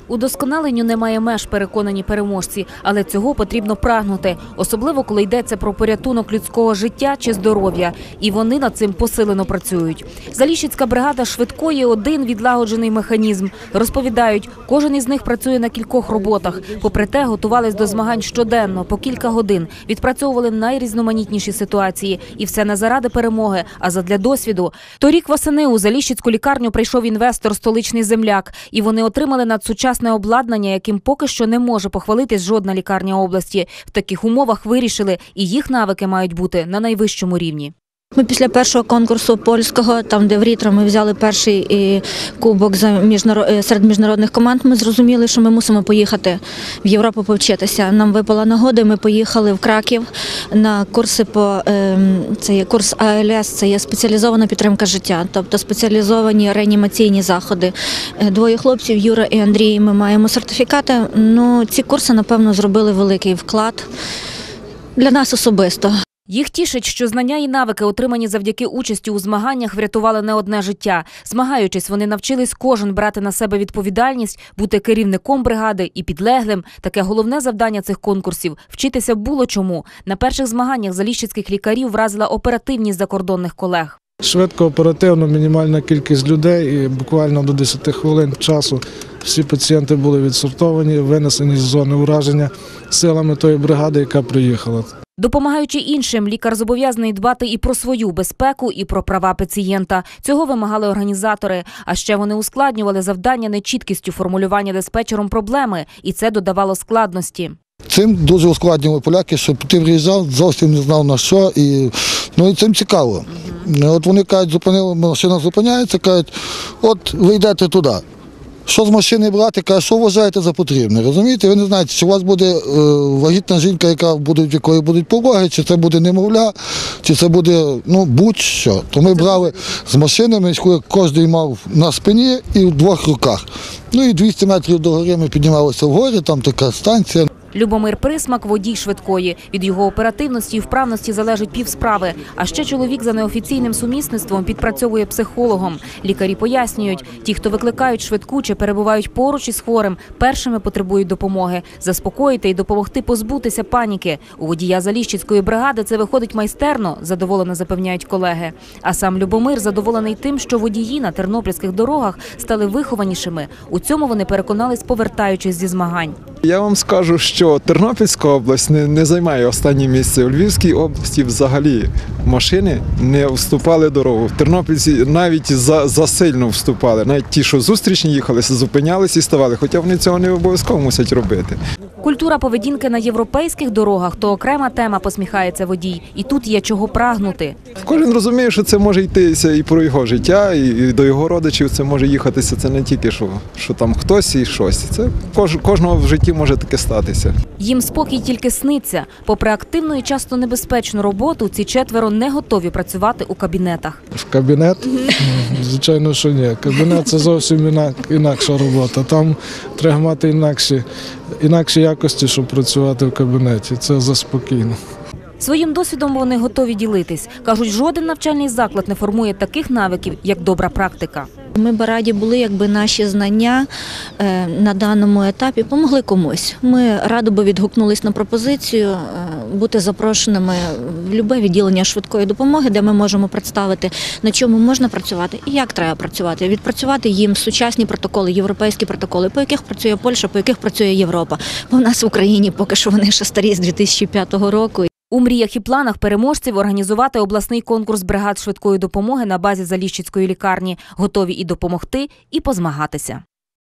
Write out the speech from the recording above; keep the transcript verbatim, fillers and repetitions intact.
Удосконаленню немає меж, переконані переможці, але цього потрібно прагнути, особливо коли йдеться про порятунок людського життя чи здоров'я. І вони над цим посилено працюють. Заліщицька бригада швидкої – один відлагоджений механізм. Розповідають, кожен із них працює на кількох роботах. Попри те, готувались до змагань щоденно, по кілька годин. Відпрацьовували найрізноманітніші ситуації. І все не заради перемоги, а задля досвіду. Торік восени у Заліщицьку лікарню прийшов інвестор «Столичний земляк». І вони отримали надсучасне обладнання, яким поки що не може похвалитись жодна лікарня області. В таких умовах вирішили, і їх навики мають бути на найвищому рівні. Ми після першого конкурсу польського, там де в Рітро ми взяли перший кубок серед міжнародних команд, ми зрозуміли, що ми мусимо поїхати в Європу повчитися. Нам випала нагода, ми поїхали в Краків на курси по, це є курс А Л С, це є спеціалізована підтримка життя, тобто спеціалізовані реанімаційні заходи. Двоє хлопців, Юра і Андрій, ми маємо сертифікати. Ну, ці курси, напевно, зробили великий вклад для нас особисто. Їх тішить, що знання і навики, отримані завдяки участі у змаганнях, врятували не одне життя. Змагаючись, вони навчились кожен брати на себе відповідальність, бути керівником бригади і підлеглим. Таке головне завдання цих конкурсів – вчитися було чому. На перших змаганнях заліщицьких лікарів вразила оперативність закордонних колег. Швидко, оперативно, мінімальна кількість людей і буквально до десяти хвилин часу всі пацієнти були відсортовані, винесені з зони ураження силами тої бригади, яка приїхала. Допомагаючи іншим, лікар зобов'язаний дбати і про свою безпеку, і про права пацієнта. Цього вимагали організатори. А ще вони ускладнювали завдання нечіткістю формулювання диспетчером проблеми, і це додавало складності. Цим дуже ускладнювали поляки, що ти приїжджав, зовсім не знав на що, і, ну, і цим цікаво. От вони кажуть, зупинили, машина зупиняється, кажуть, от ви йдете туди. Що з машини брати, каже, що вважаєте за потрібне, розумієте? Ви не знаєте, чи у вас буде е, вагітна жінка, яка буде, в якої будуть пологи, чи це буде немовля, чи це буде, ну, будь-що. То ми брали з машинами, кожен мав на спині і в двох руках. Ну і двісті метрів до гори ми піднімалися вгорі, там така станція. Любомир Присмак – водій швидкої. Від його оперативності і вправності залежить півсправи. А ще чоловік за неофіційним сумісництвом підпрацьовує психологом. Лікарі пояснюють, ті, хто викликають швидку чи перебувають поруч із хворим, першими потребують допомоги. Заспокоїти і допомогти позбутися паніки. У водія Заліщицької бригади це виходить майстерно, задоволено запевняють колеги. А сам Любомир задоволений тим, що водії на тернопільських дорогах стали вихованішими. У цьому вони переконались, повертаючись зі змагань. Я вам скажу, що Тернопільська область не, не займає останнє місце. У Львівській області взагалі машини не вступали дорогу. В Тернопільці навіть за, засильно вступали. Навіть ті, що зустрічні їхалися, зупинялися і ставали, хоча вони цього не обов'язково мусять робити. Культура поведінки на європейських дорогах – то окрема тема, посміхається водій. І тут є чого прагнути. Кожен розуміє, що це може йтися і про його життя, і до його родичів це може їхатися. Це не тільки, що, що там хтось і щось. Це кож, кожного в житті може таке статися. Їм спокій тільки сниться. Попри активну і часто небезпечну роботу, ці четверо не готові працювати у кабінетах. В кабінет? Звичайно, що ні. Кабінет – це зовсім інакша робота. Там треба мати інакші, інакші якості, щоб працювати в кабінеті. Це заспокійно. Своїм досвідом вони готові ділитись. Кажуть, жоден навчальний заклад не формує таких навиків, як добра практика. Ми б раді були, якби наші знання на даному етапі помогли комусь. Ми радо би відгукнулись на пропозицію бути запрошеними в будь-яке відділення швидкої допомоги, де ми можемо представити, на чому можна працювати і як треба працювати. Відпрацювати їм сучасні протоколи, європейські протоколи, по яких працює Польща, по яких працює Європа. Бо в нас в Україні поки що вони ще старі з дві тисячі п'ятого року. У мріях і планах переможців організувати обласний конкурс бригад швидкої допомоги на базі Заліщицької лікарні. Готові і допомогти, і позмагатися.